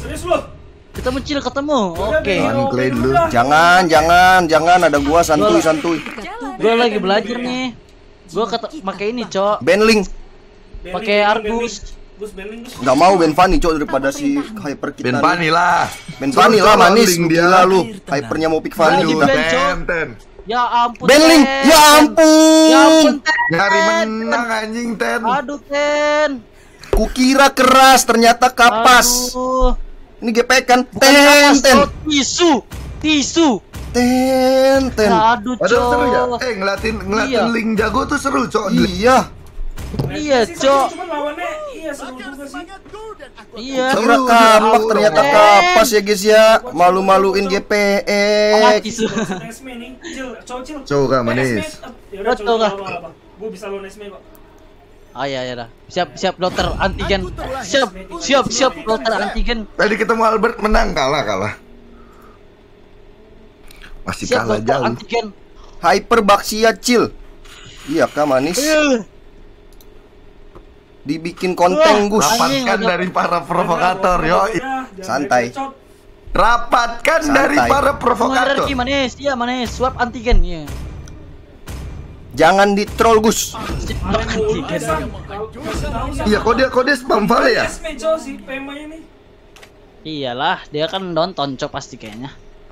Serius lu? Ketemu Cil, ketemu. Oke. Unclean lu. Jangan ada gua santuy. Gua lagi belajar nih. Gua pakai ini, Cok. Benling. Pakai Argus. Enggak mau Ben Fanny, Cok, daripada si Hyper kita. Ben Fanny lah. Ben Fanny lah manis Link dia lu. Hypernya mau pick Fanny. Aduh, Ten. Ya ampun. Benling. Ten. Ya ampun. Ya ampun, Ten. Nyari menang anjing, Ten. Aduh, Ten. Kukira keras, ternyata kapas. Aduh. Ini GP kan. Bukan kapas, Ten. Cok. Tisu. Ten. Aduh, Padahal seru ya. Cok. Ngeliatin Iya. Link jago tuh seru, Cok. Iya. Iya, Cok. Cuman lawannya seru juga sih. Iya. Kira kapak ternyata kapas ya guys ya. Malu-maluin GPX. Tisu. Esme nih, Cil. Coba manis. Yaudah, Betul, Kak. apa. Gua bisa lawan Esme kok. Ah ya dah. Siap dokter antigen. Siap dokter antigen. Tadi ketemu Albert menang, kalah. Masih Siap kalah dokter jauh. antigen. Hyper Baxia Chill. Iya kah manis? Dibikin konten Gus. Rapatkan dari para provokator, yo. Santai. Rapatkan dari para provokator. Energi manis, iya manis. Swab antigen, iya. Jangan di-troll Gus. Antigen. Iya, kode spam vale ya? Esme Cok si Pema ini. Iyalah, dia kan nonton Cok pasti kayaknya.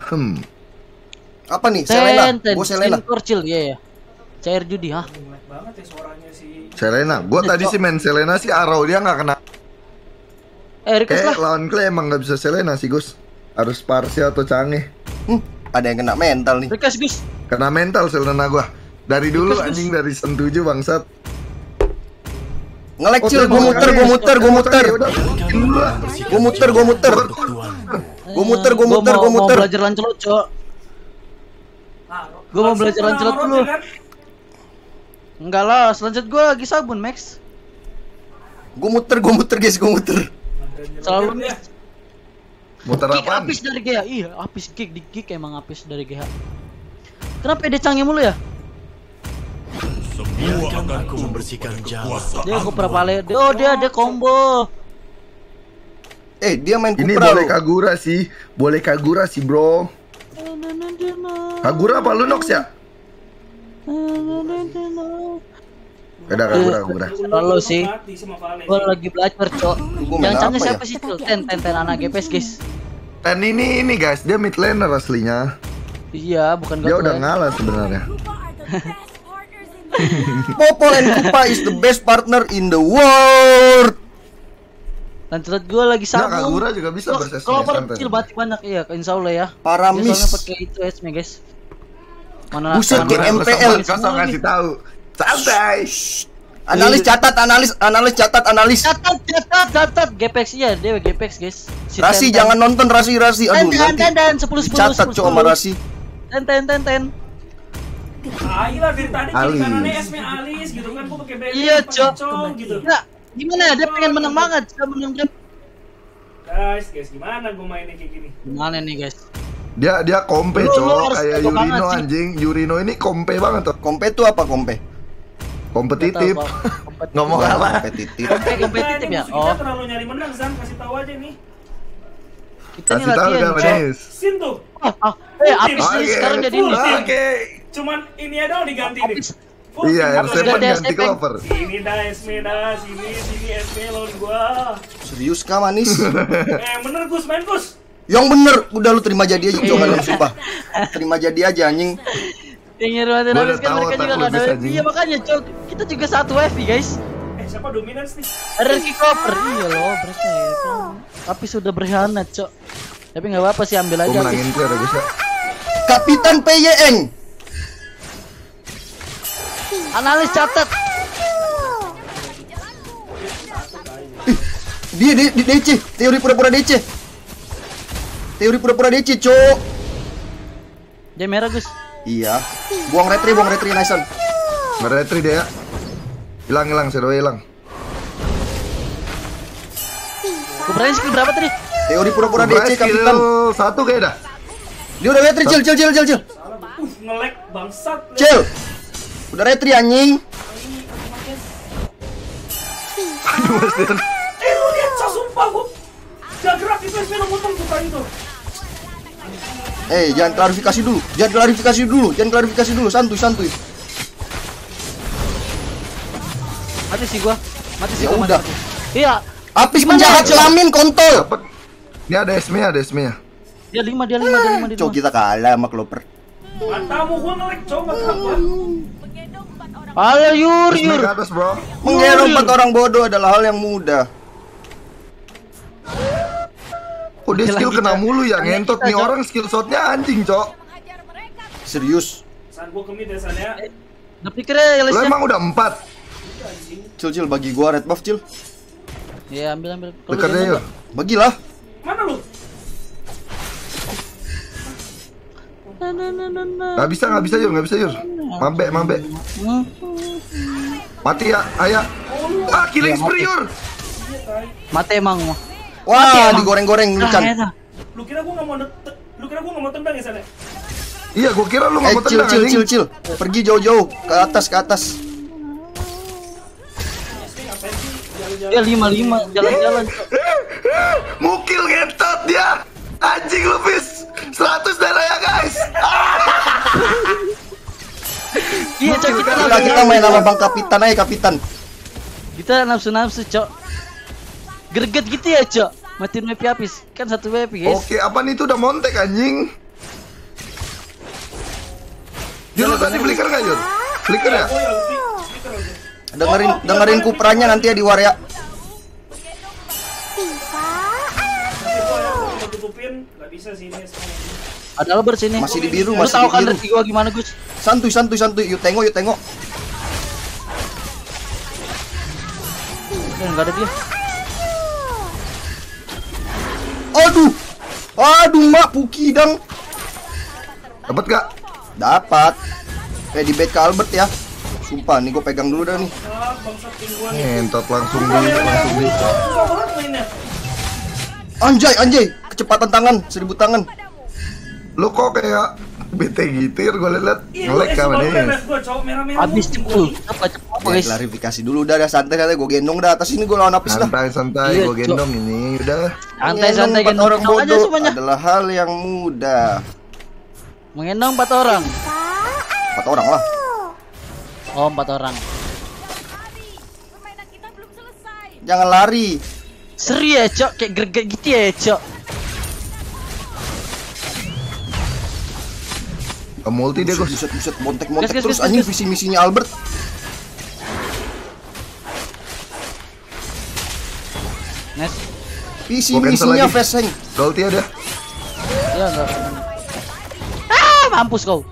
Apa nih? Selena. Gua Selena. Korcil, iya ya. Cair judi, hah? Jelek banget ya suaranya si Selena. Gua tadi sih main Selena sih Arrow dia nggak kena. Request Kayak lah. lawan Clay emang nggak bisa Selena sih, Gus. Harus Parsia atau Canggih. Ada yang kena mental nih. Request, Gus. Kena mental Selena gua. Dari dulu anjing dari sen 7 bangsat. Nge-lag Cil, gua muter. Gua Mau belajar lancelot, Cok. Gua mau belajar lancelot dulu. Enggak lah, selanjut gua lagi sabun, Max. Gua muter guys, Selalu ya. Muter kick apaan? apis dari GH. Iya, apis kick di kick emang apis dari GH. Kenapa dia canggih mulu ya? Semua akan ku membersihkan jalan. Dia Cupra Pale. Oh, dia ada combo. Dia main Ini Cupra boleh loh. Kagura sih, Bro. Kagura apa lu Nox ya? Udah Kagura. Lalu sih. Gua lagi belajar, Cok. Gua main Yang canggih apa siapa sih, Cok? Ten anak GPS, guys. Dan ini guys, dia mid laner aslinya. Iya, bukan Dia gua. udah ngalah sebenarnya. Popol and Kupa is the best partner in the world. Lancelot gua lagi Nah, sabun. Kagura juga bisa versus Kalau santai. kecil batik banyak, iya, insyaallah ya. Para Dia miss. soalnya pakai itu esme, guys. Mana Buset, mana- kayak MPL. Kosong kasih tahu. Santai. Analis catat. Catat GPX ya, dia GPX, guys. Si Rasi Ten. jangan nonton Rasi. Aduh, nanti Dan 10 catat Cok sama Rasi. Ten. Ayolah dari tadi kiri Alis. kanannya Esme Alis gitu kan, gua pakai belt. Iya, Cok. Gitu. Nah, gimana? Dia pengen menang banget. Dia menang dia. Guys, gimana gua mainnya kayak gini? Gimana nih, guys? Dia kompe, Lu Cok. harus Kayak jago banget Yurino sih. anjing. Yurino ini kompe banget tuh. Kompe tuh apa kompe? Kompetitif. Nggak tahu, Pak. Ngomong apa? Kompetitif. Kompetitif ya? Kita Oh, terlalu nyari menang, Zan, kasih tahu aja nih. kita nih Kasih tahu latihan, kan, Cok. Manis. Sin tuh. Apis nih sekarang jadi ini. Oke. Cuman ini ya doang diganti nih. Apis. Full Iya, tim R7 gua ganti ganti SPP. cover. Sini dah Esme dah, sini Esme lawan gua. Serius kah manis? Bener Gus, main Gus. Yang bener, udah lu terima jadi aja coba lu sumpah. Terima jadi aja anjing. Yang nyerwatin Gua habis udah kan tahu mereka otak juga lu nggak ada bisa, WP. Jing. Iya makanya, Cok. Kita juga satu WP, guys. Siapa dominance nih? Ada kick over. Iya loh, mereka itu. Tapi sudah berkhianat, Cok. Tapi nggak apa-apa sih, ambil Gua aja. menangin Apis. tuh ada Gus ya. Kapitan PYN. Analis catat. Dia di DC, teori pura-pura DC. Cok. Dia merah, Gus. Iya. Buang retri nice. Ngeretri dia. Hilang, Shadow hilang. Gue berani skill berapa tadi? Teori pura-pura DC kapitan. Satu kayak dah. Dia udah retri, Cil. Nge-lag bangsat. Cil. Udah retri anjing. Aduh, Mas Dian. Lu lihat, sumpah gua. Gak gerak itu SP lo potong tuh tadi tuh. Jangan klarifikasi dulu, santuy. Mati sih gua. Ya gua, udah. mati. Iya. Apis Gimana, penjahat Cok? kelamin kontol. Dapat. Ini ada esme-nya. Dia 5. Cok, kita kalah sama Clover. Matamu gua ngelek coba kenapa? Halo Yur. Esme ke atas, bro. Menggendong 4 orang bodoh adalah hal yang mudah. Kok dia skill kena mulu ya, ngentot nih orang skill shotnya anjing, Cok. Serius. San gua ke mid ya San ya. Udah pikirnya ya Lo lesnya. emang udah 4. Cil bagi gua red buff, Cil. Ya ambil. Kalau Dekat dia deh, yuk. Bagilah. Mana lu? Nggak bisa Yur. Mambe. Mati ya, ayah. Killing spree, Yur. Mati emang. Wah, digoreng-goreng Lucan. Lu kira gua nggak mau tendang ya San ya? Iya, gua kira lu nggak mau tendang anjing. Cil. Pergi jauh-jauh ke atas. Ngapain sih jalan-jalan? Dia 5 jalan-jalan. Mukil ngentot dia. Anjing lu, Fis. 100 darah ya, guys. Iya, Cok, Kita main sama Bang Kapitan aja, Kapitan. Kita nafsu, Cok. Greget gitu ya, Cok. Matiin WP habis. Kan 1 WP, guys. Oke, apa nih itu udah montek anjing? Jur, lu tadi flicker nggak, Jur? Flicker ya? Gua yang speaker aja. Dengerin kuperannya nanti ya di war ya. Nanti gua ya mau tutupin, nggak bisa sih ini sekarang. Ada Albert sini. Masih di biru, Lu masih tahu di kan biru. rezeki gua gimana, Gus? Santuy. Yuk tengok. Enggak ada dia. Aduh, mak Puki dang. Dapat gak? Dapat. Di bait ke Albert ya. Sumpah nih gue pegang dulu dah nih. Bangsat tim gua nih. Ngentot langsung di. Susah banget mainnya. Anjay, kecepatan tangan, 1000 tangan. Lu kok kayak bete gitir, gue liat Iya, ngelek kawan baru ini. live gua cowok merah-merah. Habis cepul. Apa, guys? Klarifikasi dulu udah santai gue gendong dah atas ini gue lawan Apis dah. Santai, Iya, gue gendong ini, udah. Santai Menggendong 4 gendong orang aja bodoh semuanya. adalah hal yang mudah. Mengendong 4 orang. 4 orang lah. Oh, 4 orang. Jangan lari. Seri ya, Cok. Kayak greget gitu ya, Cok. Multi dia, Gus. Buset, montek Gas, terus gas, anjing gas. visi misinya Albert. Nice. Visi Gua cancel misinya lagi. Feseng. Ulti ada. Ya enggak. Mampus kau.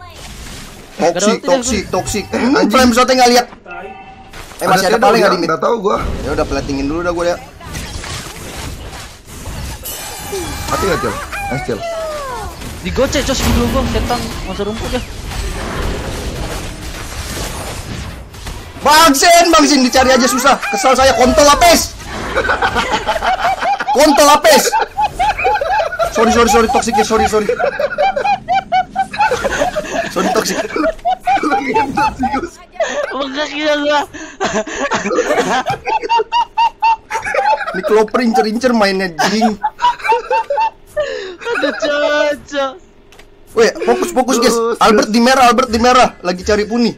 Toxic. anjing. Flame shotnya nggak lihat. Masih ada shadow paling ya? nggak di mid? Nggak tahu gua. Ya udah platingin dulu dah gue ya. Mati nggak, Cil? Nice, Cil. Digocek, Cok, dulu gua. Setan masa rumput ya. Bangsin dicari aja susah. Kesal saya kontol Apes. Sorry toxic ya, sorry. Sorry toxic. Lu ngentot sih, Gus. Bengkak gila gua. Ini Clover incer mainnya jing. Aduh, Cok. Weh, fokus guys. Albert di merah, lagi cari puni.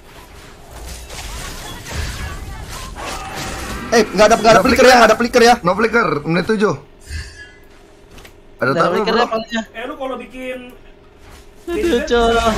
Nggak ada flicker ya. No flicker, menit 7. Ada taruh, Flickernya bro. palingnya. Lu kalau bikin Aduh, Cok.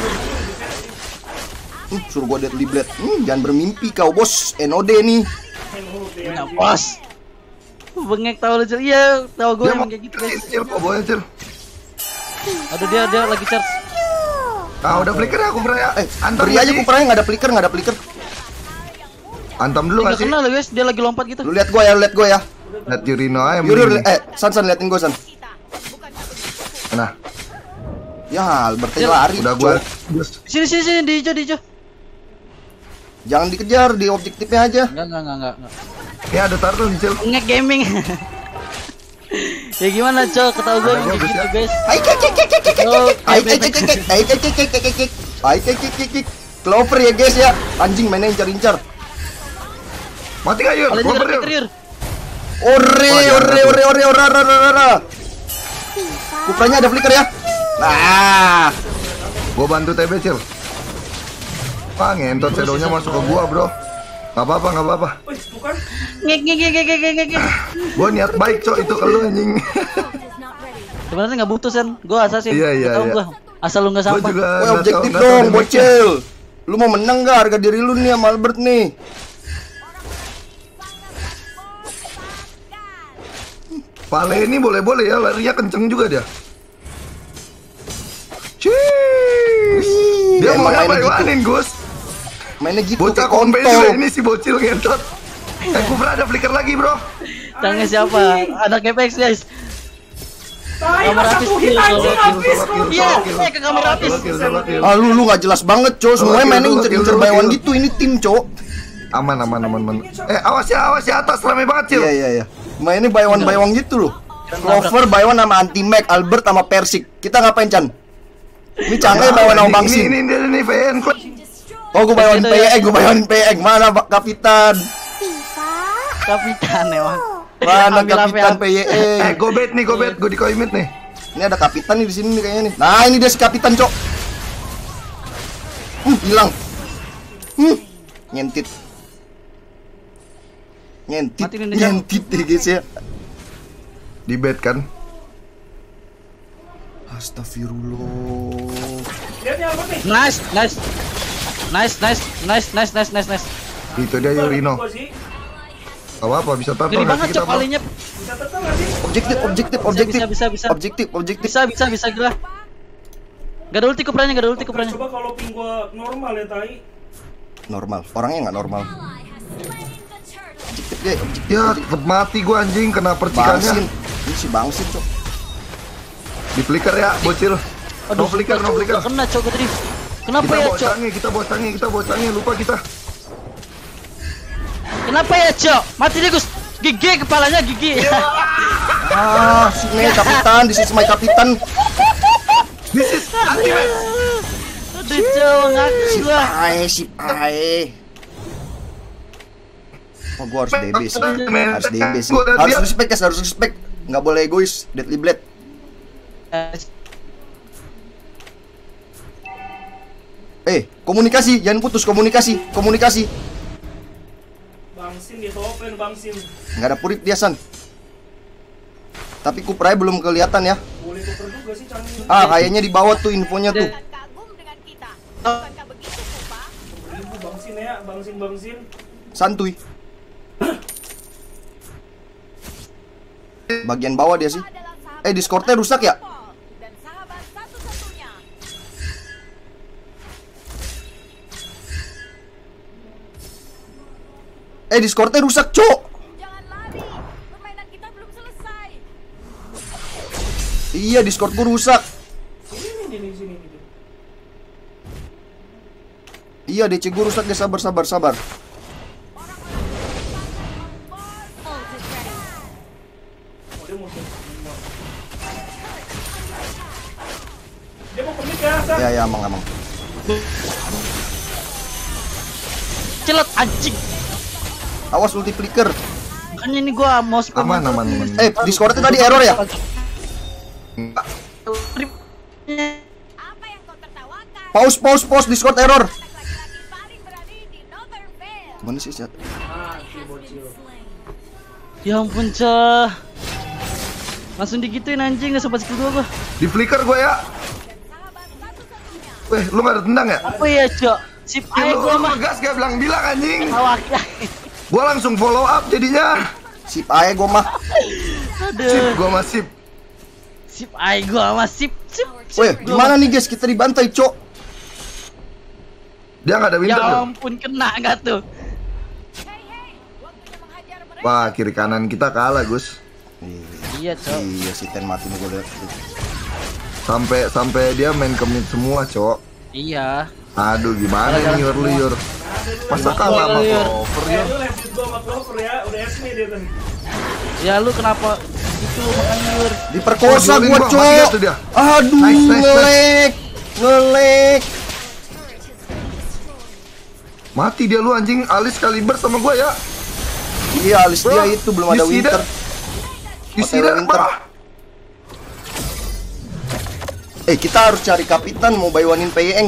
Suruh gua deadly blade. Jangan bermimpi kau bos. NOD nih. Bos. Bengek tahu lu, Cok. Iya, tahu gua Dia emang mau kayak gitu, guys. Cil, kok bawanya, Cil? Aduh, dia lagi charge. Udah flicker ya, aku ya. Antam Beri aja lagi. kuperanya nggak ada flicker. Antam dulu Enggak nggak sih? kenal, guys. Dia lagi lompat gitu. Lu lihat gua ya. Lihat Yurino aja. Yuri, San liatin gua San. Nah, Ya, Albert lari. udah gua. Cok. Sini di hijau. Jangan dikejar di objektifnya aja. Enggak. Ya ada taruh nih, Cil. Ngek gaming. Ya gimana, Cok? Ketahu gue emang kayak gitu, guys. Clover ya guys ya. Anjing mainnya incar-incar. Mati nggak, Yur? Kalian Clover, juga Yur. trigger. Ora. Kupranya ada flicker ya. Nah, Gua bantu TB, Cil. Wah, ngentot shadownya masuk ke gua, bro. Gak apa-apa. Wih, bukan. Ngek. Gua niat baik, Cok, itu ke lu anjing. Sebenarnya nggak butuh Sen, gua assassin. Iya. Tahu gua. Asal lu nggak Gua sampah. juga woi nggak objektif tahu dong, damage-nya. bocil. Lu mau menang gak harga diri lu nih sama Albert nih? Pale ini boleh-boleh ya, larinya kenceng juga dia. Cheese. Dia mau emang mainnya ngapain, Gus? Mainnya gitu Bocah kayak kompe kontol. juga ini si bocil ngentot. Kubra ada flicker lagi, bro. Tangan siapa? Ada Capex guys. Tai, Kamera masa habis, tuh hit kill, anjing kill, habis. Iya, ke kamera habis. Ah lu gak jelas banget, Cok. Semuanya mainnya incer-incer bayawan gitu. Ini tim, Cok. Aman. Awas ya atas rame banget, Cil. Iya. Mainnya bayawan gitu loh. Clover bayawan sama Anti-Mag, Albert sama Persik. Kita ngapain, Chan? Ini Cangnya bayawan sama Bangsin. Ini VN. Oh, gue bayawan PE, mana Pak Kapitan? Kapitan emang. Mana Ambil Kapitan apa? PE? Go bet nih, gue di koimit nih. Ini ada Kapitan nih di sini nih kayaknya nih. Nah, ini dia si Kapitan, Cok. Hilang. Nyentit Matiin ini, Cok. ya guys ya. Di bet kan. Astagfirullah. Lihat nih Albert nih. Nice. Itu dia Yurino. Gua sih. Gak apa-apa, bisa tato Gede nggak banget sih kita, cok bro? kalinya. Bisa tetap nggak sih? Objektif. Bisa gerah. Gak ada ulti kupranya. Coba kalau ping gua normal ya, Tai. Normal, orangnya nggak normal. Objektif deh, objektif. Ya, tetep mati gua anjing, kena Bangsin. percikannya. Ini si Bangsin, Cok. Di flicker ya, bocil. No flicker. Gak kena cok tadi. Kenapa Kita ya bawa cok? canggih, lupa kita. Kenapa ya cok? Mati dia Gus. Gigi kepalanya gigi. Ah, sini Kapitan, this is my Kapitan. This is ultimate. Aduh cok, ngaku gua. Si Pae. Oh, gua harus DB sih. Harus respect, guys, harus respect. Nggak boleh egois, Deadly Blade. Komunikasi, jangan putus komunikasi. Bangsin dia open Bangsin. Nggak ada purit dia, San. Tapi Kuprai belum kelihatan ya. Boleh tuker juga sih canggih. Ah, kayaknya di bawah tuh infonya tuh. Kagum dengan kita. Bukankah begitu, Pupa? Ibu Bangsin ya, Bangsin. Santuy. Bagian bawah dia sih. Discordnya rusak ya? Dan sahabat satu-satunya. Discordnya rusak, Cok. Jangan lari. Permainan kita belum selesai. Iya, Discordku rusak. Sini. Iya, DC gue rusak, guys. Sabar. Dia mau permit ya, San? Ya, amang. Celat anjing. Awas ulti flicker. Makanya ini gua mau spam. Aman. Discordnya tadi error ya? Apa yang kau tertawakan? Pause, Discord error. Laki-laki paling berani di Northern Vale. Gimana sih, Chat? Mati bocil. Ya ampun cah. Langsung digituin anjing, gak sempat skill gua. Di flicker gua ya. Sahabat satu-satunya. Weh, lu gak ada tendang ya? Apa ya cok? Sip Ya, aja gua mah. gas kayak bilang anjing. Awaknya. Gua langsung follow up jadinya. Sip aja gua mah. Aduh. Gua masih. Sip aja gua mah sip. Weh, gimana nih, guys? Kita dibantai, Cok. Dia gak ada winter. Ya loh. ampun kena gak tuh? Hei, waktunya menghajar mereka. Wah, kiri kanan kita kalah, Gus. Iya cok. Iya, si Ten mati nih gua lihat. Sampai dia main commit semua, Cok. Iya. Aduh, gimana nih Yur? Masa kalah sama Clover ya? Lu lanjut gua sama Clover ya, udah esme dia tuh. Ya lu kenapa itu makanya Yur? Diperkosa Oh, gua, mati gak tuh Cok. dia? Aduh, Nice. ngelek. Mati dia lu anjing, alis kaliber sama gua ya. Iya, alis dia itu belum ada winter. Yusida, winter. Kita harus cari kapitan mau buy one-in Peyeng.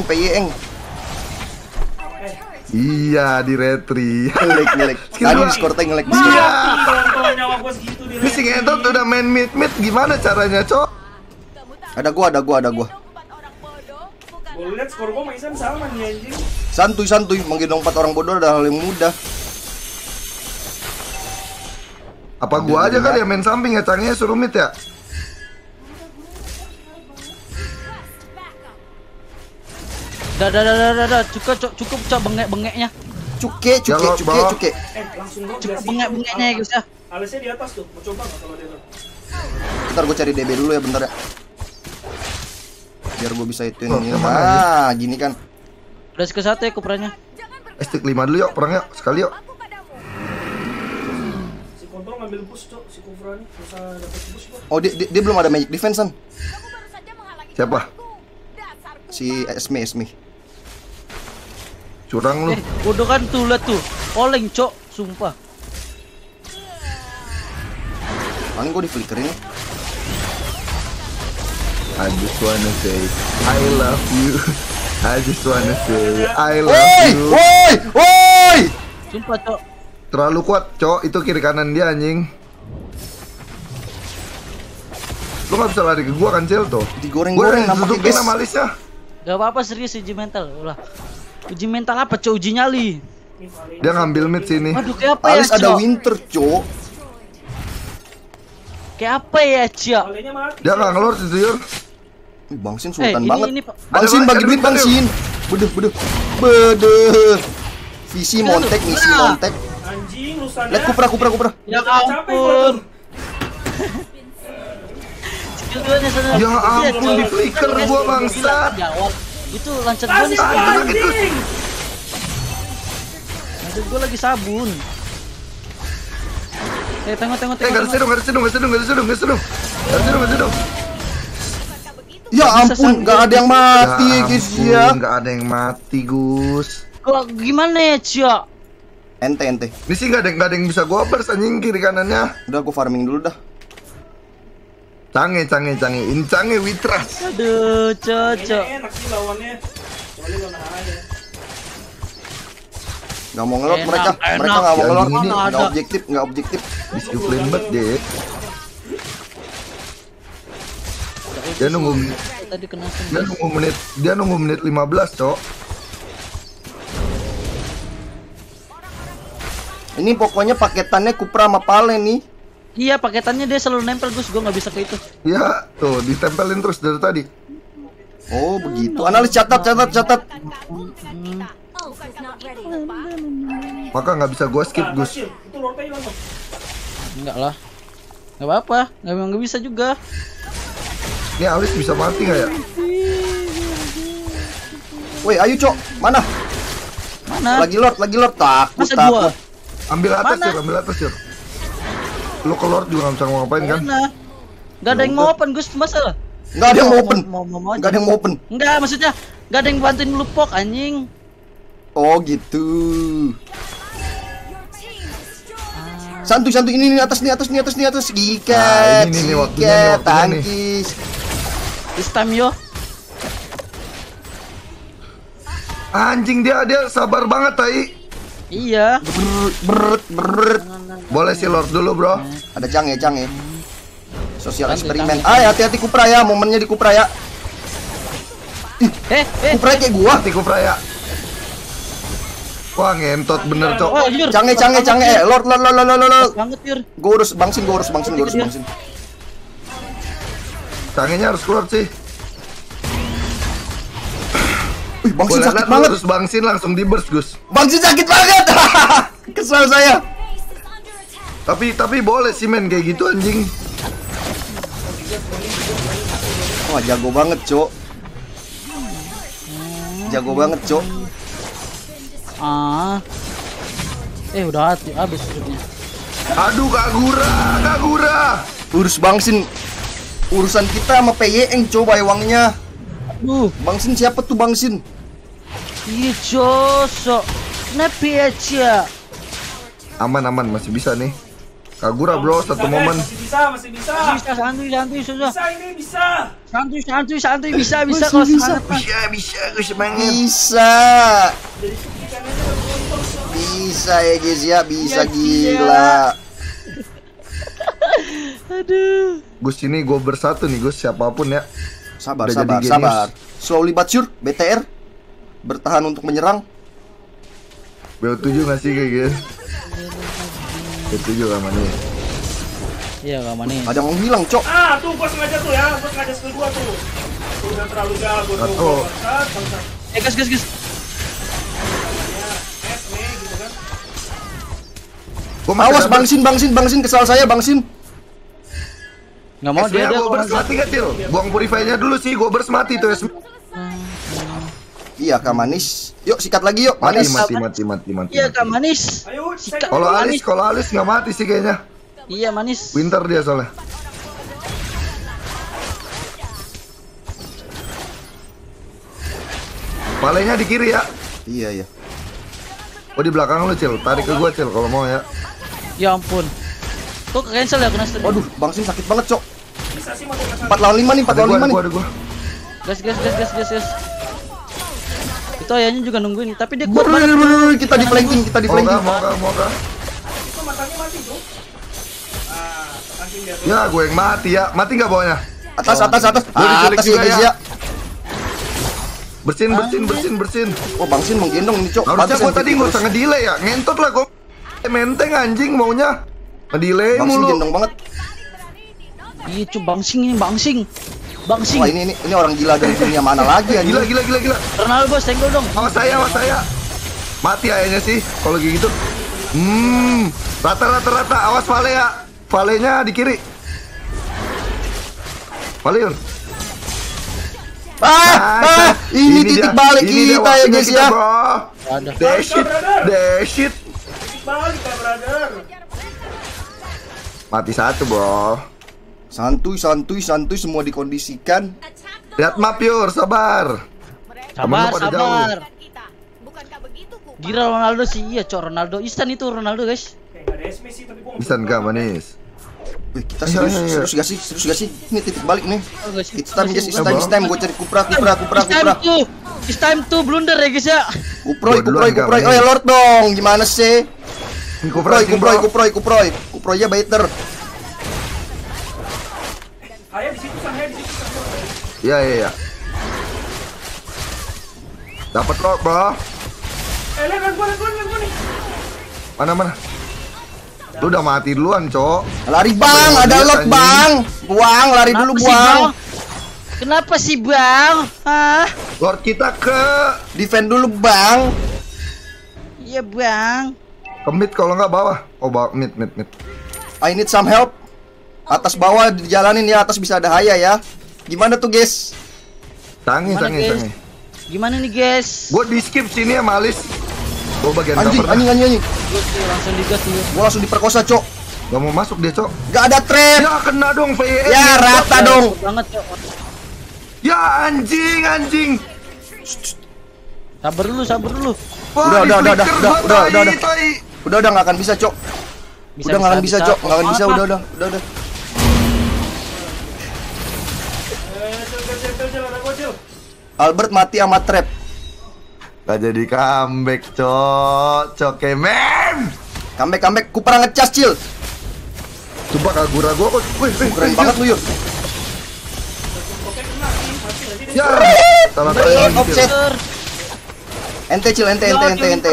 Iya, di retri. Ngelek. Tadi Discord ngelek. Iya. Kalau nyawa gua segitu di Ini si ngentot udah main mid gimana caranya, Cok? Ada gua. Orang bodoh bukan Gua lihat skor gua Maisan sama nih anjing. Santuy, menggendong 4 orang bodoh adalah hal yang mudah. Apa gua aja kali ya main samping ya, Cangnya suruh mid ya? Dah. Cukup, Cok, bengeknya. Cuke. Langsung drop Cukup gak sih? bengeknya ya, guys ya. Alisnya di atas tuh. Mau coba nggak kalau dia tuh? Bentar gua cari DB dulu ya, bentar ya. Biar gua bisa ituin ini. kemana Gini kan. Udah ke satu ya kupranya. Stick 5 dulu yuk, perang yuk, sekali yuk. aku padamu. Si kontrol ngambil push, Cok. Si Kufra nih bisa dapat push kok. Oh, dia belum ada magic defense an. Kamu baru saja menghalangi Siapa? jalanku. Dasar Si Esme. Curang lu. Udah kan tuh, liat tuh. Oleng, Cok, sumpah. Paling gua di flicker ini. I just wanna say I love you. I just wanna say I love you. Woi! Sumpah, Cok. Terlalu kuat, Cok. Itu kiri kanan dia anjing. Lu gak bisa lari ke gua kan, Cel tuh. Digoreng-goreng nampaknya, nampaknya guys. sama Alisnya. Gak apa-apa, serius uji mental. Ulah. Uji mental apa, Cok? Uji nyali. Ini paling Dia ngambil mid sini. Aduh, kayak apa ya, Alis ada Cok? winter, Cok. Kayak apa ya, Cok? palingnya mati. Dia nggak ngelor itu, Yur. Bangsin sultan ini- banget. ini, Pak. Bangsin Ada- bagi ada duit winter, Bangsin. Bedeh. Visi montek, misi montek. Anjing rusanya. Lihat kupra. Ya Capek gua ampun. tuh. Skill-skillnya sana. Ya Iya, ampun, Cok. di flicker Iya, gua, Cok. bangsat. Jawab. Itu lancar gua nih Kasih sabun. anjing. Lancar gua lagi sabun. Tengok. Gak ada sedung. Ya ampun, nggak ada yang mati, guys ya. Nggak ada yang mati, Gus. Kok gimana ya, Cok? Ente. Ini sih nggak ada yang bisa gua burst anjing kiri kanannya. Udah aku farming dulu dah. Canggih. In canggih we trust. Aduh, cocok. Kayaknya enak sih lawannya. Soalnya gua nahan aja. Nggak mau ngelot Enak, mereka. enak. Mereka nggak mau Ya, ngelot. gini. Nggak objektif. Disiplin banget deh. Dia nunggu Tadi kena dia nunggu menit 15, Cok. Ini pokoknya paketannya Kupra sama Palen nih. Iya, paketannya dia selalu nempel, Gus. Gua nggak bisa ke itu. Ya, tuh ditempelin terus dari tadi. Oh begitu. Analis catat. Maka nggak bisa gua skip, Gus. Kecil. Itu lordnya hilang tuh. Enggak lah. Nggak apa-apa. Nggak bisa juga. Ini Alis bisa mati nggak ya? Woi, ayo Cok, mana? Mana? Lagi lord. Takut. Masa gua? Ambil atas, Mana? Cok, ambil atas, Cok. Lu keluar juga nggak bisa ngapain kan? Mana? Nggak ada yang mau open, Gus. Masa? Nggak ada yang mau open. Mau aja. Nggak ada yang mau open. Enggak, maksudnya nggak ada yang bantuin lu pok, anjing. Oh gitu. Santuy ini atas. Giket. ini waktunya nih. Tangkis. This time yo. Anjing dia sabar banget, Tai. Iya. Brrrt. Boleh si Lord dulu, Bro. Ada Cang ya. Sosial eksperimen. Hati-hati Kupra ya, momennya di Kupra ya. Kupra kayak gua. Mati Kufraya. Wah, ngentot bener, Cok. Oh, Yur. Cange. Lord. Banget, Yur. Gua urus bangsin. Cangenya harus keluar sih. Wih, bangsin Boleh sakit liat banget. terus bangsin langsung di burst, Gus. Bangsin sakit banget. Kesal saya. Tapi boleh sih men kayak gitu anjing. Wah, jago banget, Cok. Udah habis hidupnya. Aduh, Kagura. Urus bangsin. Urusan kita sama PYeng, coba ewangnya. Bangsin siapa tuh bangsin? Iya, cosok. Napi aja. Aman, masih bisa nih. Kagura bro, Masih satu bisa, momen. guys, masih bisa. Bisa santuy susah. Bisa ini bisa. Santuy bisa Masih kalau bisa. semangat mah. Bisa, gue semangat. Bisa. Jadi suntikannya beruntung. Bisa ya guys ya, bisa Yes, gila. Aduh. Gus ini gue bersatu nih Gus, siapapun ya. Sabar, Udah sabar, jadi sabar. Slowly but sure, BTR bertahan untuk menyerang. BO7 nggak sih kayak gitu? BO7 aman nih. Iya gak manis. Ada yang hilang, Cok. Ah, tuh gua sengaja tuh ya. Gua sengaja skill 2 tuh. Udah terlalu jago tuh. Satu. Bangsat. Gas. Ya, S nih gitu kan. Gua masih Awas ada- bangsin kesal saya bangsin. Nggak mau dia gue burst mati gak Cil? Buang purify-nya dulu sih, gue burst mati tuh Esme. Iya, Kak Manis. Yuk sikat lagi yuk, Mati, Manis. mati. Iya Kak Manis. Ayo, Sikat. Kalau Alis nggak mati sih kayaknya. Iya manis. Winter dia soalnya. Palenya di kiri ya. Iya. Oh di belakang lu Cil, tarik ke gua Cil kalau mau ya. Ya ampun. Kok cancel ya kena stun? Waduh, bangsin sakit banget, Cok. bisa sih mau kasar. 4 lawan 5 nih, 4 lawan 5 nih. Ada gua. Gas. Itu ayahnya juga nungguin, tapi dia kuat banget. Kita di flanking. Mau kah? Itu matanya mati tuh. Ah, anjing dia tuh. Ya, gue yang mati ya. Mati nggak bawahnya? Atas. Gua diculik Atas ya juga guys ya. ya. Bersin. Oh, bangsin menggendong nih, Cok. Harusnya Pantes gua tadi sensitif nggak usah terus. ngedelay ya. Ngentot lah gua. Menteng anjing maunya. Ngedelay Bangsin mulu. gendong banget. Iya cu bangsing. Wah, ini orang gila dari dunia mana lagi anjing. Gila. Ronaldo bos, tenggol dong. Awas saya. Mati ayahnya sih kalau kayak gitu. Rata. Awas Vale ya. Valenya di kiri. Vale yun. Ini titik balik kita ya guys ya. Ada. Dashit. Balik ya, brother. Mati satu bro. Santuy semua dikondisikan. Lihat map Yur, sabar. Temen lu pada Sabar. Kita. Bukankah begitu, Kupa? Gila Ronaldo sih, iya cok Ronaldo. Instan itu Ronaldo guys. Kayak nggak ada SB sih, tapi gua Bisa nggak manis? Wih, kita Ayo. serius gak sih? Ini titik balik nih. Oh, guys, It's time guys, masih- it's time. Gue cari Kupra. It's time to blunder ya guys ya. Kuproy. Dua-duaan nggak, Oh ya Manis. Lord dong, gimana sih? Kuproy. Kuproy ya baiter. Ayah di situ, Sang. Iya. Dapat rock bro. Lihat gua nih. Mana? Lu udah mati duluan, Cok. Lari bang, Apa yang ada lihat, Lord anjing? bang. Buang, lari dulu Kenapa sih, buang. Bang? Kenapa sih bang? Hah? Lord kita ke Defend dulu bang. Iya bang. mid kalau nggak bawah. Oh, bawah mid. I need some help. Atas bawah dijalanin ya, atas bisa ada Haya ya. Gimana tuh guys? Tangi. Gimana nih guys? Gua di skip sini ya, Malis. Gua bagian Anjing. Gue langsung digas dulu. Gua langsung diperkosa, Cok. Gak mau masuk dia, Cok. Gak ada trap. Ya kena dong VN. Ya rata dong. Banget cok. Ya anjing. Sabar dulu. Udah, Wah, di flicker gua, udah. tai. Udah nggak akan bisa, Cok. Udah nggak akan bisa, Cok. Nggak akan bisa. Udah. Cil, ada gua, Cil. Albert mati sama trap. Gak jadi comeback, Cok men. Comeback. Kupra ngecas, Cil. Coba Kagura gua kok. Wih, Keren banget lu, Yur. Ya. Salah Offset. Ente, Cil. Ente. Ente.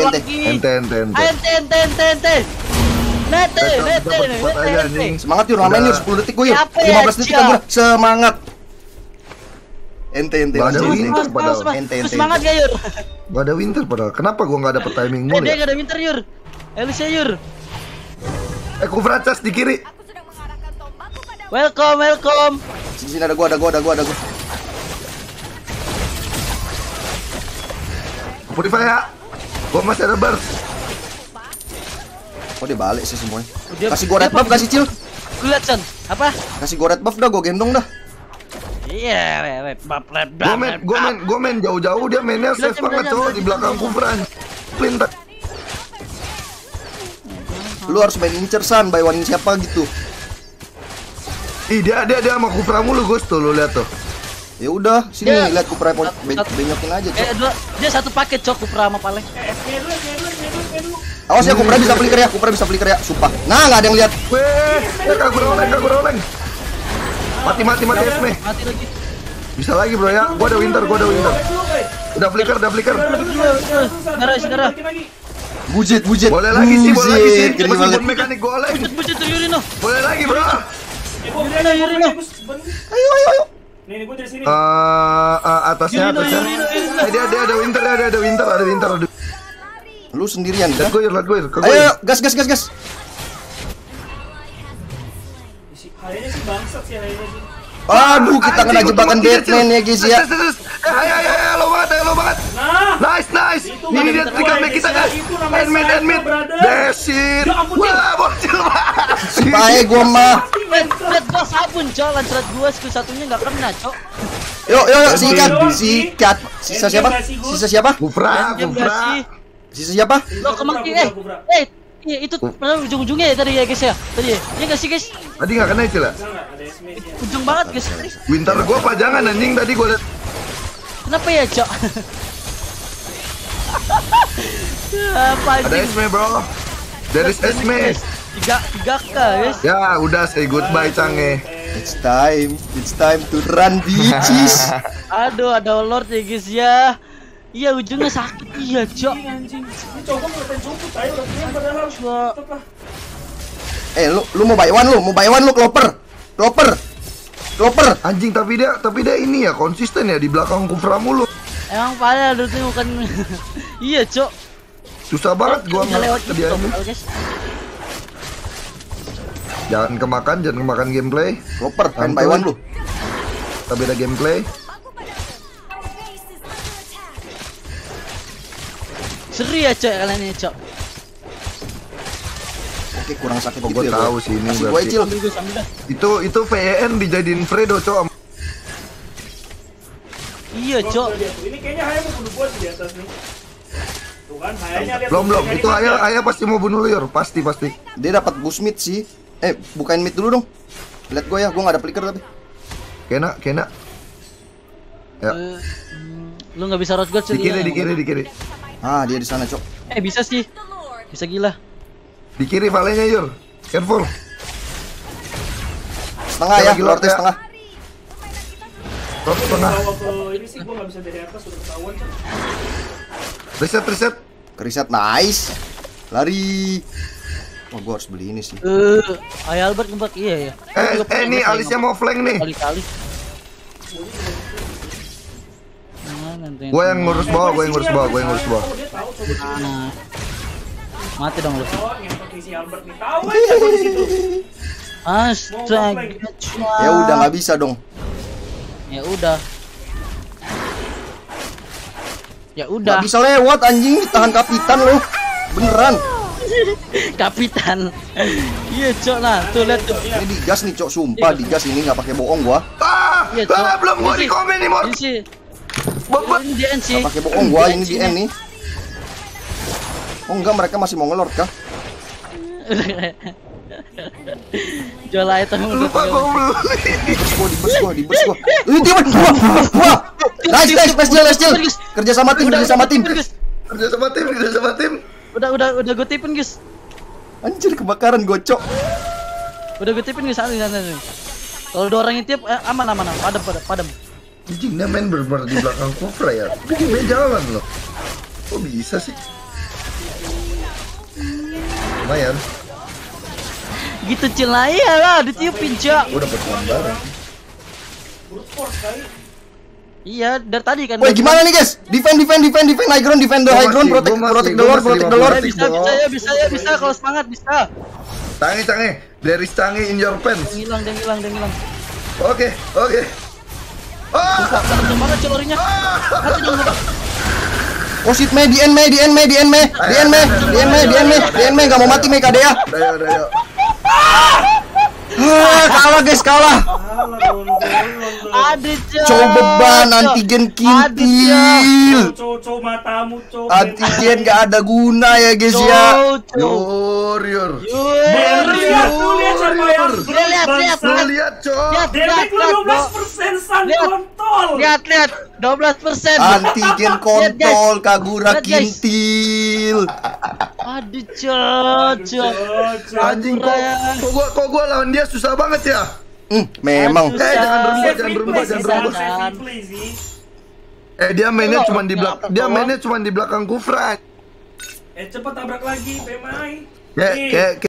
Cepet aja, anjing. Semangat, Yur. Ramain, Yur. 10 detik, Yur. Siapa ya, 15 detik, Cil? Kagura. Semangat. Ente. Gak ada Langsung, winter ente. padahal. Ente. Semangat ya Yur. Gak ada winter padahal. Kenapa gua gak dapet timing Dia mulu ya? gak ada winter Yur. Elisa Yur. Kufracas di kiri. Aku sedang mengarahkan tombakku pada Welcome. Sini ada gua. Purify ya. Gua masih ada burst. Oh, dia balik sih semuanya. Dia- Kasih gua red dia buff, kasih, Cil. Gue liat Chan. Apa? Kasih gua red buff dah, gua gendong dah. Iya, Gua main jauh-jauh, dia mainnya safe banget, Cok. Di belakang Kufran. Plintak. Lu harus main incer San, buy one siapa gitu. Ih, dia sama Kufra mulu, Gus, tuh lu lihat tuh. Ya udah, sini Ya. lihat Kupra benyokin aja, Cok. Dia satu paket cok Kupra sama Paleng. dulu. Awas ya, Kupra bisa flicker ya, Kupra bisa flicker ya, sumpah. Nah, nggak ada yang lihat. Weh, kabur oleng. Mati Esme. Mati lagi. Bisa lagi, bro ya. Gua ada winter. Udah flicker. Darah. Bujet. Boleh lagi sih. Gede Meskipun banget. mekanik gua oleng. Bujet tuh Yurino. Boleh lagi, bro. Ayo. Nih, gue dari sini. Atasnya. Dia ada winter. Lu sendirian kan? Lihat gue. Ayo, gas. Kayaknya sih bangsat sih kayaknya sih. Aduh, kita kena jebakan Batman ya, guys ya. Ayo, lo banget. Nah, Nice. Itu Ini dia namanya trik gua, kita guys, kan. ya. Itu namanya Endmate. psycho, brother. Desit. Ya ampun, Wah, bocil banget. Bae gua mah. Lihat gua sabun cok, lancret gua skill satunya nggak kena cok. Yuk, sikat. Sisa siapa? Kufra. Sisa siapa? Lo kemangki iya itu padahal ujung-ujungnya ya tadi ya guys ya. Tadi ya. Iya nggak sih guys? Tadi nggak kena itu lah. enggak ada SME nya. Ujung banget guys. Winter gua pajangan anjing tadi gua liat. Kenapa ya cok? Apa Ada anjing? Esme, bro. There is Esme. Tiga guys. Ya, udah say goodbye, Cange. It's time to run, bitches. Aduh ada Lord ya guys ya. Iya ujungnya sakit iya cok. Anjing. Ini coba ngeliatin jemput ayo rasanya padahal. Tetep lah. Lu mau buy one lu Cloper. Anjing tapi dia ini ya konsisten ya di belakang Kufra mulu. Emang padahal dulu tuh bukan. Iya cok. Susah banget gua Nggak lewat ke gitu dia toh, ini. guys. Jangan kemakan gameplay. Cloper, main buy one lu. Kita beda gameplay. Seri ya cok kalian ini cok. Oke, kurang sakit Oh, gitu gua ya. tahu sih ini Kasih gue berarti. Cil. Ambil guys ambil dah. Itu VN dijadiin Fredo, Cok. Iya cok. Ini kayaknya Haya mau bunuh gua sih di atas nih. Tuh kan, Hayanya lihat. Belum. Itu Ayah pasti mau bunuh lu, Yor. Pasti. Dia dapat boost mid sih. Bukain mid dulu dong. Lihat gue ya, gue nggak ada flicker tapi. Kena. Ya. Lu nggak bisa rot guard sih. Di kiri. Ah, dia di sana, Cok. Bisa sih. Bisa gila. Di kiri valenya, Yor. Careful. Setengah ya, Lagi Lord ya. setengah. Top tengah. Bawa ke ini sih gua nggak bisa dari atas udah ketahuan Cok. Reset. Kereset, nice. Lari. Oh, gue harus beli ini sih. Ayah Albert ngebak iya ya. Ini alisnya mau flank nih. Kali-kali. Gua yang ngurus bawah. Oh, dia tahu coba. Nah. Mati dong lu. Oh, ngetok si Albert nih. Tahu aja gua di situ. Astaga. Ya udah nggak bisa dong. Ya udah. Nggak bisa lewat anjing, tahan kapitan lo. Beneran. Kapitan. Iya, Cok. Nah, tuh lihat tuh. Ini digas nih, Cok. Sumpah digas ini nggak pakai bohong gua. Iya, Cok. Belum gua di komen nih, Mor. Ini sih. Ini di end sih. Nggak pakai bohong gua, ini di end nih. Oh enggak, mereka masih mau ngelord kah? Jual item Lupa gua beli. Di bus gua. Dia wah. Nice, Jil. Kerja sama tim. Kerja sama tim. Udah gue tipin guys. Anjir, kebakaran gocok. Udah gue tipin guys, sana. Kalau 2 orang yang tiap aman. Padam. Anjing, dia main bener-bener di belakang Kufra ya. Dia jalan loh. Kok bisa sih? Lumayan. Gitu Cilaya lah, ditiupin Cok. Gua dapet uang bareng. Iya, dari tadi kan. Woi, gimana nih, guys? Defend high ground, defend the high ground, protect the lord. Bisa kalau semangat bisa. Cange. There is Cange in your pants. Dia ngilang. Oke. Kenceng banget celorinya. Mati dong gua. Oh shit, di end me, enggak mau mati me KDA. Ayo. Kalah guys. Adit Cok. Coba beban antigen kintil. Cok matamu cok. Antigen gak ada guna ya guys ya. Cok. warrior. Lihat siapa yang Lihat. Lihat, Cok. damage lu 12% san Lihat. kontol. Lihat 12%. Antigen kontol Kagura Lihat, guys. kintil. Aduh, Cok. Anjing kok gua lawan dia susah banget ya. Memang. Aduh, Jangan Save rembuh, replay sih, jangan rembuh. save replay sih. Dia mainnya cuma di belakang Kufra. Cepet tabrak lagi, Pemai. Kayak